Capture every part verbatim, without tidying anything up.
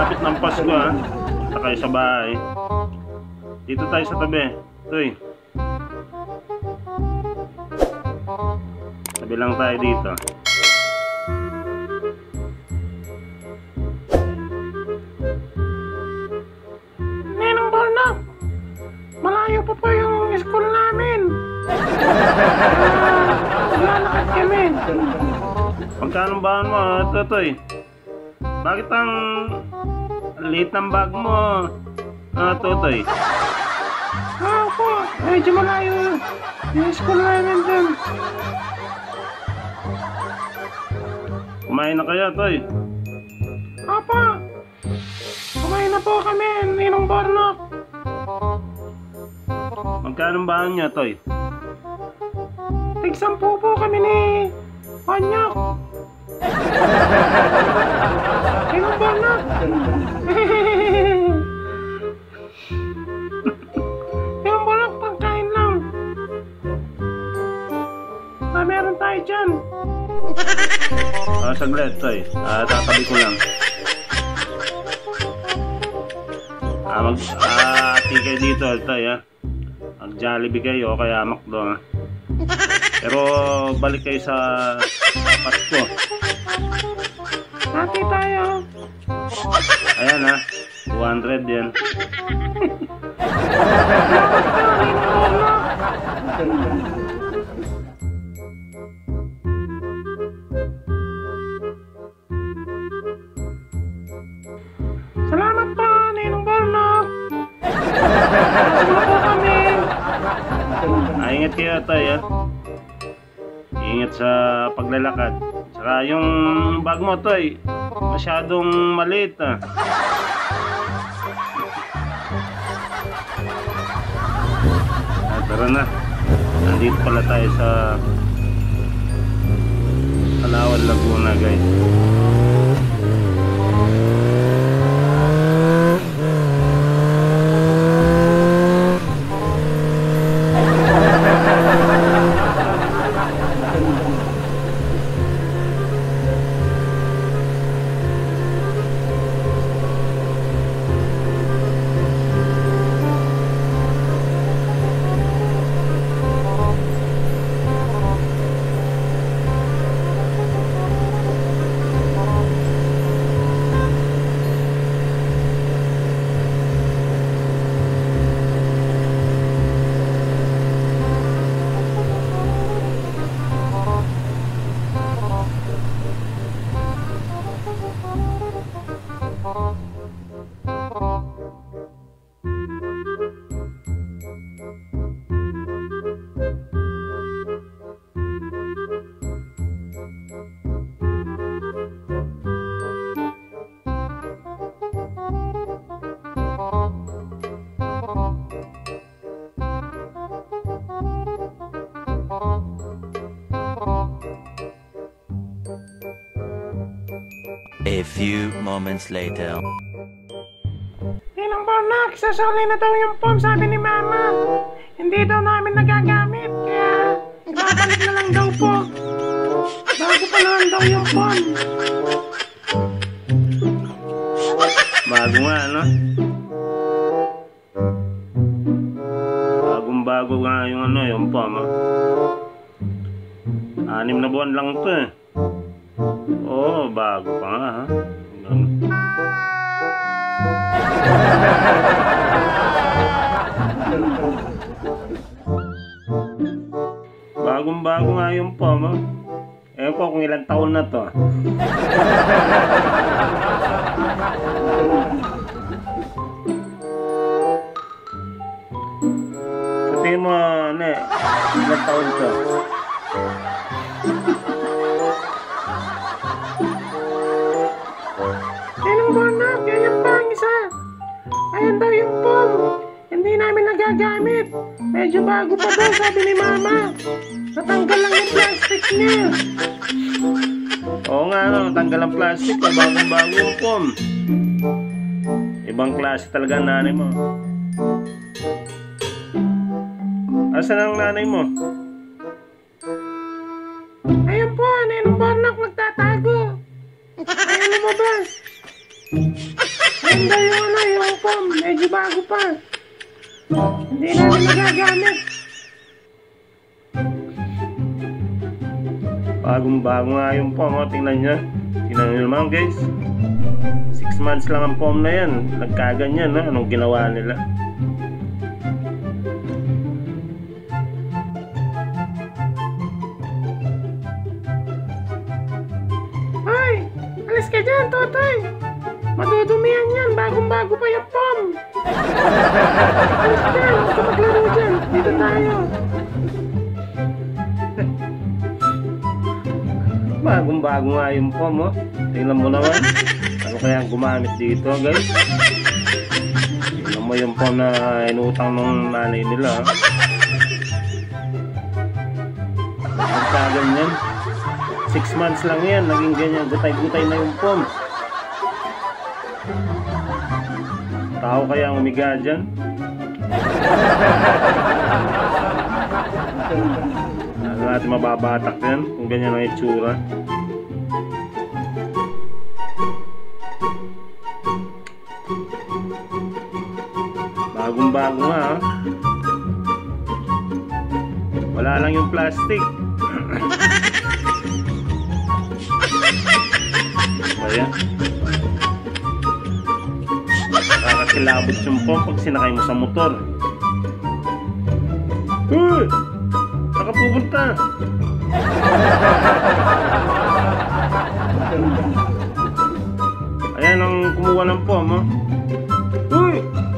Malapit ng Pasko ha. Punta kayo sa bahay. Dito tayo sa tabi. Toy. Tabi lang tayo dito. Ninong Barnak, malayo pa po yung school namin. Lalakad kami. Pagkano bahan mo, Totoy? Bakit ang liit ng bag mo, ah, Totoy? Ah, po, medyo malayo yung school namin dun. Kumain na kaya, Toy? Apa, kumain na po kami, Ninong Barnak. Magkano bahan niya, Toy? Tigsampu po kami ni Panyak. Ninong Barnak. Ninong Barnak, pagkain lang. Ah, meron tayo dyan. Ah, saglit, Toy. Ah, tatabi ko lang. Ah, mag... Ah, ati kayo dito, Toy, ha? Mag-Jollibee kayo, o kaya McDo, ha? Pero, balik kayo sa Pasko. Hati tayo. Ayan, ha? two hundred yan. Salamat po, Ninong Barnak. Salamat po kami. Ah, ingat kayo, Toy, ha? Ingat sa paglalakad. Saka yung bag mo, Toy, masyadong maliit, ha? Ah, tara na. Nandito pala tayo sa Palawan, Laguna, guys. A few moments later. Ninong Barnak, sasali na daw yung phone, sabi ni Mama. Hindi daw namin nagagamit, kaya babalik na lang daw po. Bago pa naman daw yung phone. Bago nga, ano? Bagong bago nga yung ano, yung pom, ha? Anim na buwan lang to, eh. Oo, oh, bago pa nga, ha? Bagong bago nga yung pom, ha? Ewan ko kung ilang taon na to. Sabihin mo, ano eh, ilang taon to? Ninong Barnak, ganyan pa ang isa. Ayan daw yung phone. Hindi namin nagagamit. Medyo bago pa daw, sabi ni Mama. Natanggal lang yung plastic niya. Oo nga, no, tanggal ang plastic, bagong bago yung pom. Ibang klase talaga ang nanay mo. Asan ang nanay mo? Ayan po, Ninong Barnak, nagtatago. Ayaw lumabas. Maganda yung ano, yung pom. Medyo bago pa. Hindi namin nagagamit. Bagong bago nga yung pom, oh. Tingnan nyo. Tingnan nyo naman guys. Six months lang ang pom na yan. Nagkaganyan, no? Anong ginawa nila? Hoy! Alis ka dyan, Totoy! Madudumihan yan. Bagong-bago pa yung pom. Alis ka dyan. Huwag ka maglaro dyan. Dito tayo. Bagong-bago nga yung pom, oh. Tingnan mo naman. Ano kaya gumamit dito, guys? Tingnan mo yung pom na inutang ng nanay nila, oh. Nagkaganyan. Six months lang yan. Naging ganyan. Gutay-gutay na yung pom. Tao kaya ang umiga dyan? Ano natin mababatak yan kung ganyan ang itsura. Bagong bago nga, ha? Wala lang yung plastic. Ayan. Nakakilabot yung pom pag sinakay mo sa motor. Uy! Nakapupunta! Ayan ang kumuha ng pom, oh. Uy!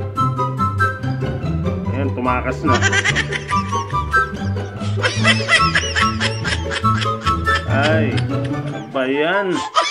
Ayan, tumakas na. Ay, ano ba yan?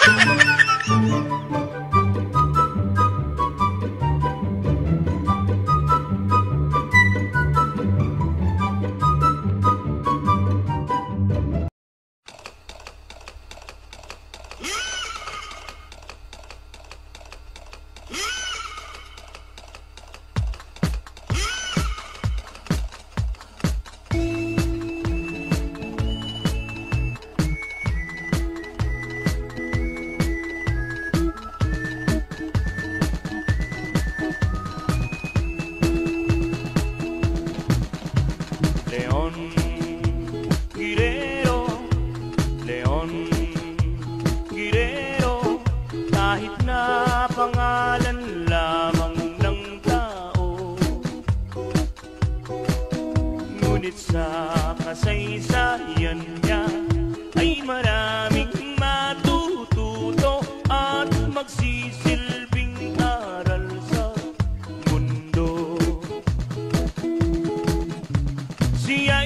Leon Guerrero, Leon Guerrero, kahit na pangalan lamang ng tao, ngunit sa kasaysayan niya ay maraming matututo at magsisilbing aral sa mundo. Siya